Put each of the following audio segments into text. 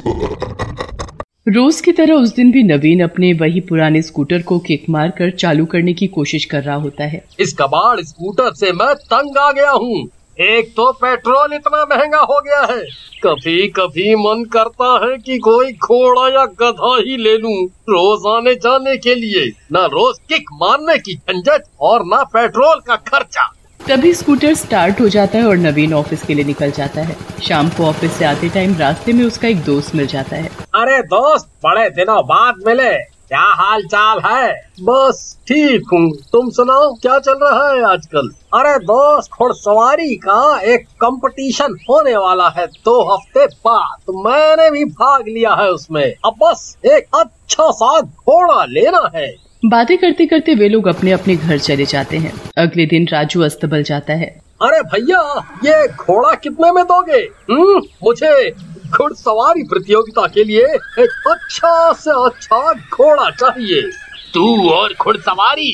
रोज की तरह उस दिन भी नवीन अपने वही पुराने स्कूटर को किक मार कर चालू करने की कोशिश कर रहा होता है। इस कबाड़ स्कूटर से मैं तंग आ गया हूँ। एक तो पेट्रोल इतना महंगा हो गया है, कभी कभी मन करता है कि कोई घोड़ा या गधा ही ले लूं रोज आने जाने के लिए। ना रोज किक मारने की झंझट और ना पेट्रोल का खर्चा। तभी स्कूटर स्टार्ट हो जाता है और नवीन ऑफिस के लिए निकल जाता है। शाम को ऑफिस से आते टाइम रास्ते में उसका एक दोस्त मिल जाता है। अरे दोस्त, बड़े दिनों बाद मिले, क्या हाल चाल है? बस ठीक हूँ, तुम सुनाओ क्या चल रहा है आजकल? अरे दोस्त, घुड़सवारी का एक कंपटीशन होने वाला है 2 हफ्ते बाद, तो मैंने भी भाग लिया है उसमें। अब बस एक अच्छा सा घोड़ा लेना है। बातें करते करते वे लोग अपने अपने घर चले जाते हैं। अगले दिन राजू अस्तबल जाता है। अरे भैया, ये घोड़ा कितने में दोगे? मुझे घुड़सवारी प्रतियोगिता के लिए एक अच्छा से अच्छा घोड़ा चाहिए। तू और घुड़सवारी?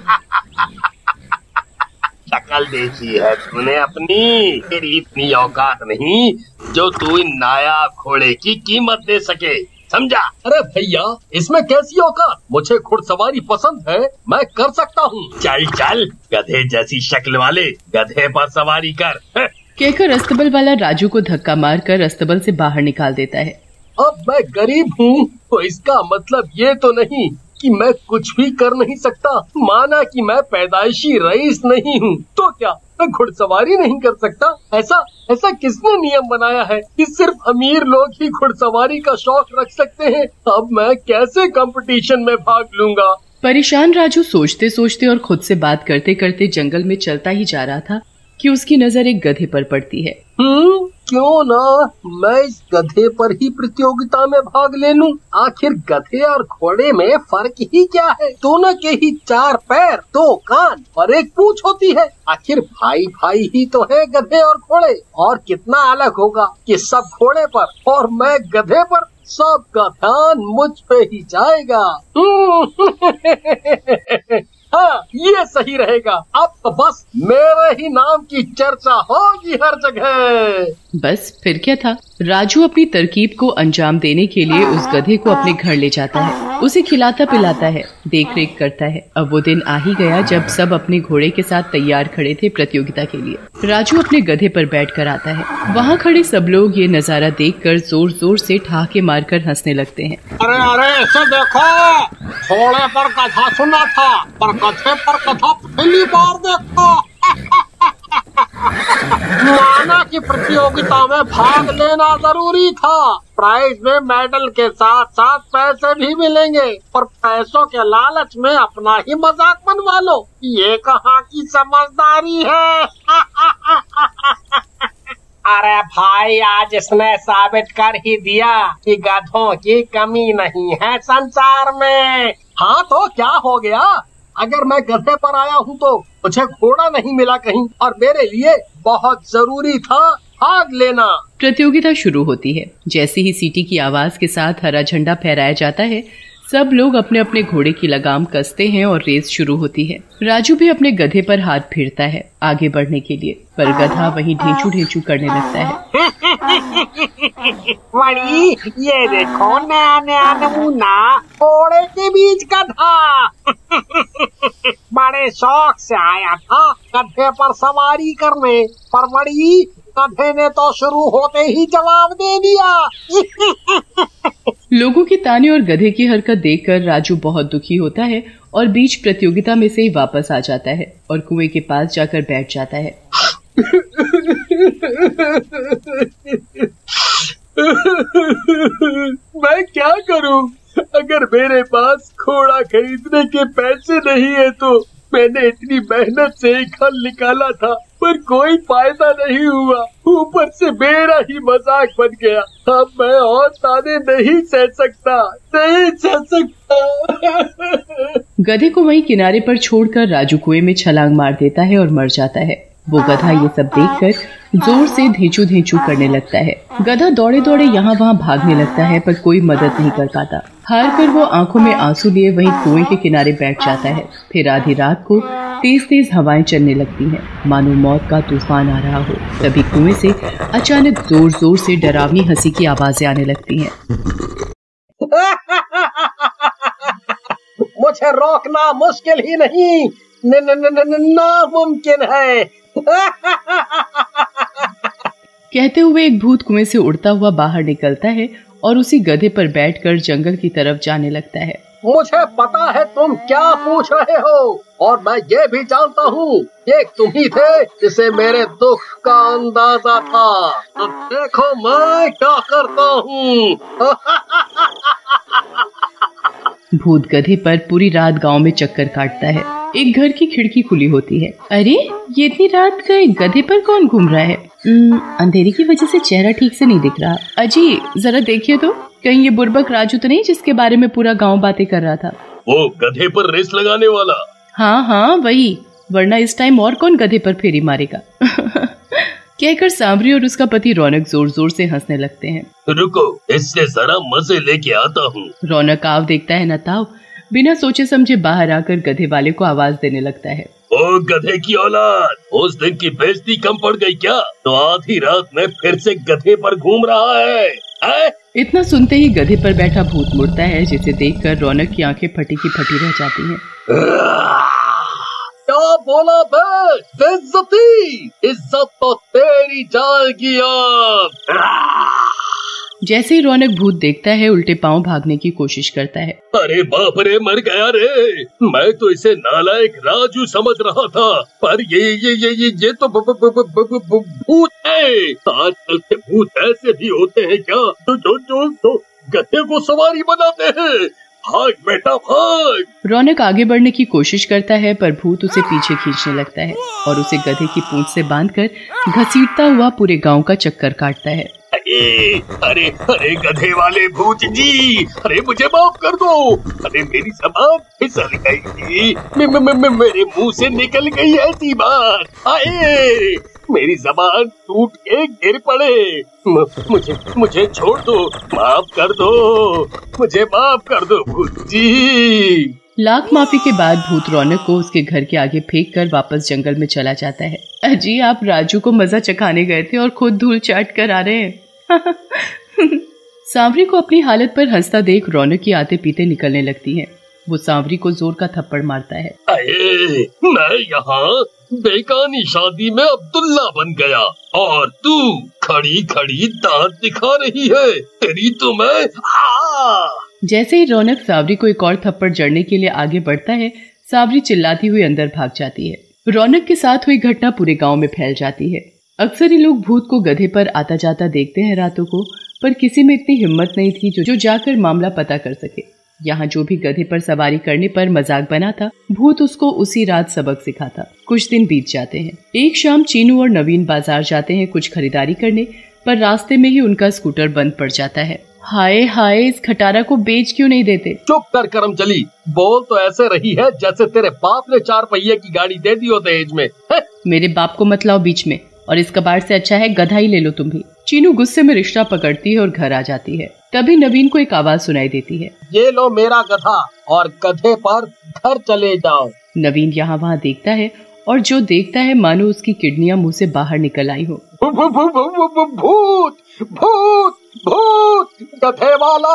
शक्ल देखी है तूने अपनी, तेरी इतनी औकात नहीं जो तू इन नायाब घोड़े की कीमत दे सके, समझा? अरे भैया, इसमें कैसी औकात? मुझे घुड़सवारी पसंद है, मैं कर सकता हूँ। चल चल, गधे जैसी शक्ल वाले गधे पर सवारी कर। कहकर अस्तबल वाला राजू को धक्का मारकर अस्तबल से बाहर निकाल देता है। अब मैं गरीब हूँ तो इसका मतलब ये तो नहीं कि मैं कुछ भी कर नहीं सकता। माना कि मैं पैदाइशी रईस नहीं हूँ, तो क्या मैं घुड़सवारी नहीं कर सकता? ऐसा किसने नियम बनाया है कि सिर्फ अमीर लोग ही घुड़सवारी का शौक रख सकते हैं? अब मैं कैसे कंपटीशन में भाग लूंगा? परेशान राजू सोचते सोचते और खुद से बात करते करते जंगल में चलता ही जा रहा था कि उसकी नजर एक गधे पर पड़ती है। क्यों ना मैं इस गधे पर ही प्रतियोगिता में भाग ले लूं? आखिर गधे और घोड़े में फर्क ही क्या है? दोनों के ही 4 पैर, 2 कान और 1 पूंछ होती है। आखिर भाई भाई ही तो है गधे और घोड़े। और कितना अलग होगा कि सब घोड़े पर और मैं गधे पर। सबका ध्यान मुझ पे ही जाएगा। हाँ, ये सही रहेगा। अब तो बस मेरे ही नाम की चर्चा होगी हर जगह। बस फिर क्या था, राजू अपनी तरकीब को अंजाम देने के लिए उस गधे को अपने घर ले जाता है, उसे खिलाता पिलाता है, देख रेख करता है। अब वो दिन आ ही गया जब सब अपने घोड़े के साथ तैयार खड़े थे प्रतियोगिता के लिए। राजू अपने गधे पर बैठकर आता है। वहाँ खड़े सब लोग ये नजारा देखकर जोर जोर से ठहाके मारकर हंसने लगते हैं। अरे ऐसे देखो, घोड़े पर कथा सुना था पर गधे पर कथा पहली बार देखो। माना कि प्रतियोगिता में भाग लेना जरूरी था। प्राइज में मेडल के साथ साथ पैसे भी मिलेंगे, पर पैसों के लालच में अपना ही मजाक बनवा लो। ये कहाँ की समझदारी है? अरे भाई, आज इसने साबित कर ही दिया कि गधों की कमी नहीं है संसार में। हाँ तो क्या हो गया? अगर मैं गधे पर आया हूँ तो मुझे घोड़ा नहीं मिला कहीं, और मेरे लिए बहुत जरूरी था भाग लेना। प्रतियोगिता शुरू होती है। जैसे ही सीटी की आवाज के साथ हरा झंडा फहराया जाता है, सब लोग अपने अपने घोड़े की लगाम कसते हैं और रेस शुरू होती है। राजू भी अपने गधे पर हाथ फेरता है आगे बढ़ने के लिए, पर गधा वहीं ढेंचू ढेंचू करने लगता है। वही, ये देखो नया नया नमूना घोड़े के बीच गधा। बड़े शौक से आया था गधे पर सवारी करने, पर बड़ी गधे ने तो शुरू होते ही जवाब दे दिया। लोगों की ताने और गधे की हरकत देखकर राजू बहुत दुखी होता है और बीच प्रतियोगिता में से ही वापस आ जाता है और कुएं के पास जाकर बैठ जाता है। मैं क्या करूं? अगर मेरे पास घोड़ा खरीदने के पैसे नहीं है तो मैंने इतनी मेहनत से एक हल निकाला था, पर कोई फायदा नहीं हुआ। ऊपर से मेरा ही मजाक बन गया। अब मैं और ताने नहीं सह सकता। गधे को वहीं किनारे पर छोड़कर राजू कुएं में छलांग मार देता है और मर जाता है। वो गधा ये सब देखकर जोर से धेंचू धेंचू करने लगता है। गधा दौड़े दौड़े यहाँ वहाँ भागने लगता है, पर कोई मदद नहीं कर पाता। हार कर वो आंखों में आंसू लिए वहीं कुएं के किनारे बैठ जाता है। फिर आधी रात को तेज तेज हवाएं चलने लगती हैं, मानो मौत का तूफान आ रहा हो। तभी कुएं से अचानक जोर जोर से डरावनी हंसी की आवाजें आने लगती हैं। मुझे रोकना मुश्किल ही नहीं, नामुमकिन है। कहते हुए एक भूत कुएं से उड़ता हुआ बाहर निकलता है और उसी गधे पर बैठकर जंगल की तरफ जाने लगता है। मुझे पता है तुम क्या पूछ रहे हो, और मैं ये भी जानता हूँ ये तुम ही थे जिसे मेरे दुख का अंदाजा था। अब देखो मैं क्या करता हूँ। भूत गधे पर पूरी रात गांव में चक्कर काटता है। एक घर की खिड़की खुली होती है। अरे ये इतनी रात गए गधे पर कौन घूम रहा है? अंधेरे की वजह से चेहरा ठीक से नहीं दिख रहा। अजी जरा देखिए तो, कहीं ये बुर्बक राजू तो नहीं जिसके बारे में पूरा गांव बातें कर रहा था? वो गधे पर रेस लगाने वाला? हाँ हाँ वही, वरना इस टाइम और कौन गधे पर फेरी मारेगा। कहकर सांवरी और उसका पति रौनक जोर जोर से हंसने लगते हैं। रुको, इससे जरा मजे लेके आता हूँ। रौनक आव देखता है न ताव, बिना सोचे समझे बाहर आकर गधे वाले को आवाज देने लगता है। ओ गधे की औलाद, उस दिन की बेइज्जती कम पड़ गई क्या? तो आधी रात में फिर से गधे पर घूम रहा है? इतना सुनते ही गधे पर बैठा भूत मुड़ता है, जिसे देखकर रौनक की आंखें फटी की फटी रह जाती हैं। क्या बोला बे? बेइज्जती? इज्जत तो तेरी जाएगी अब। जैसे ही रौनक भूत देखता है उल्टे पांव भागने की कोशिश करता है। अरे बाप रे, मर गया रे। मैं तो इसे नालायक राजू समझ रहा था, पर ये तो भूत है। आजकल के भूत ऐसे भी होते हैं क्या, जो गधे को सवारी बनाते हैं? भाग बेटा भाग। रौनक आगे बढ़ने की कोशिश करता है, पर भूत उसे पीछे खींचने लगता है और उसे गधे की पूंछ से बांधकर घसीटता हुआ पूरे गांव का चक्कर काटता है। अरे गधे वाले भूत जी, अरे मुझे माफ कर दो। अरे मेरी ज़बान फिसल गई थी, मेरे मुंह से निकल गई ऐसी बात। आए मेरी ज़बान टूट के गिर पड़े। मुझे छोड़ दो, माफ कर दो, मुझे माफ कर दो भूत जी। लाख माफी के बाद भूत रौनक को उसके घर के आगे फेंक कर वापस जंगल में चला जाता है। अजी आप राजू को मजा चखाने गए थे और खुद धूल चाट कर आ रहे हैं। सांवरी को अपनी हालत पर हंसता देख रौनक की आते पीते निकलने लगती हैं। वो सांवरी को जोर का थप्पड़ मारता है। अरे मैं यहाँ बेगानी शादी में अब्दुल्ला बन गया और तू खड़ी खड़ी दांत दिखा रही है। तेरी तो मैं जैसे ही रौनक सांवरी को एक और थप्पड़ जड़ने के लिए आगे बढ़ता है, सांवरी चिल्लाती हुई अंदर भाग जाती है। रौनक के साथ हुई घटना पूरे गांव में फैल जाती है। अक्सर ही लोग भूत को गधे पर आता जाता देखते हैं रातों को, पर किसी में इतनी हिम्मत नहीं थी जो जाकर मामला पता कर सके। यहाँ जो भी गधे पर सवारी करने पर मजाक बना था, भूत उसको उसी रात सबक सिखाता। कुछ दिन बीत जाते हैं। एक शाम चीनू और नवीन बाजार जाते हैं कुछ खरीदारी करने, पर रास्ते में ही उनका स्कूटर बंद पड़ जाता है। हाय हाय, इस खटारा को बेच क्यों नहीं देते? चुप कर करमचली, बोल तो ऐसे रही है जैसे तेरे बाप ने 4 पहिए की गाड़ी दे दी हो दहेज में। मेरे बाप को मत लाओ बीच में, और इस कबाड़ से अच्छा है गधा ही ले लो तुम भी। चीनू गुस्से में रिश्ता पकड़ती है और घर आ जाती है। तभी नवीन को एक आवाज सुनाई देती है। ये लो मेरा गधा और गधे पर घर चले जाओ। नवीन यहाँ वहाँ देखता है और जो देखता है मानो उसकी किडनियां मुंह से बाहर निकल आई हो। भूत भूत भूत, गधे वाला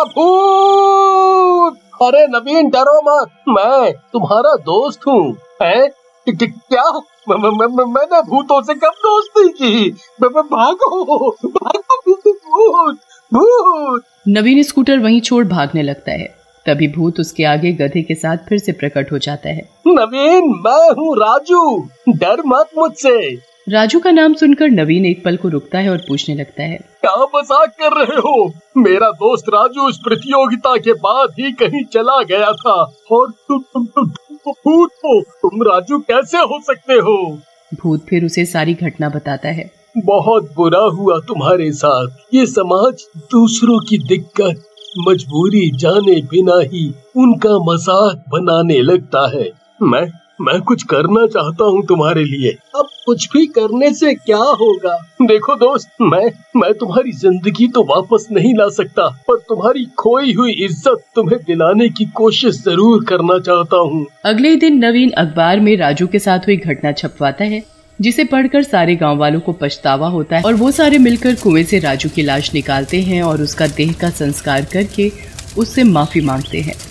भूत। अरे नवीन डरो मत, मैं तुम्हारा दोस्त हूँ। क्या? मैंने भूतों से कब दोस्ती की? भागो भागो भूत भूत। नवीन स्कूटर वहीं छोड़ भागने लगता है। तभी भूत उसके आगे गधे के साथ फिर से प्रकट हो जाता है। नवीन, मैं हूँ राजू, डर मत मुझसे। राजू का नाम सुनकर नवीन एक पल को रुकता है और पूछने लगता है, क्या मजाक कर रहे हो? मेरा दोस्त राजू इस प्रतियोगिता के बाद ही कहीं चला गया था और तुम भूत हो। तुम राजू कैसे हो सकते हो? भूत फिर उसे सारी घटना बताता है। बहुत बुरा हुआ तुम्हारे साथ। ये समाज दूसरों की दिक्कत मजबूरी जाने बिना ही उनका मजाक बनाने लगता है। मैं कुछ करना चाहता हूँ तुम्हारे लिए। अब कुछ भी करने से क्या होगा। देखो दोस्त, मैं तुम्हारी जिंदगी तो वापस नहीं ला सकता, पर तुम्हारी खोई हुई इज्जत तुम्हें दिलाने की कोशिश जरूर करना चाहता हूँ। अगले दिन नवीन अखबार में राजू के साथ हुई घटना छपवाता है, जिसे पढ़कर सारे गांव वालों को पछतावा होता है और वो सारे मिलकर कुएं से राजू की लाश निकालते हैं और उसका देह का संस्कार करके उससे माफी मांगते हैं।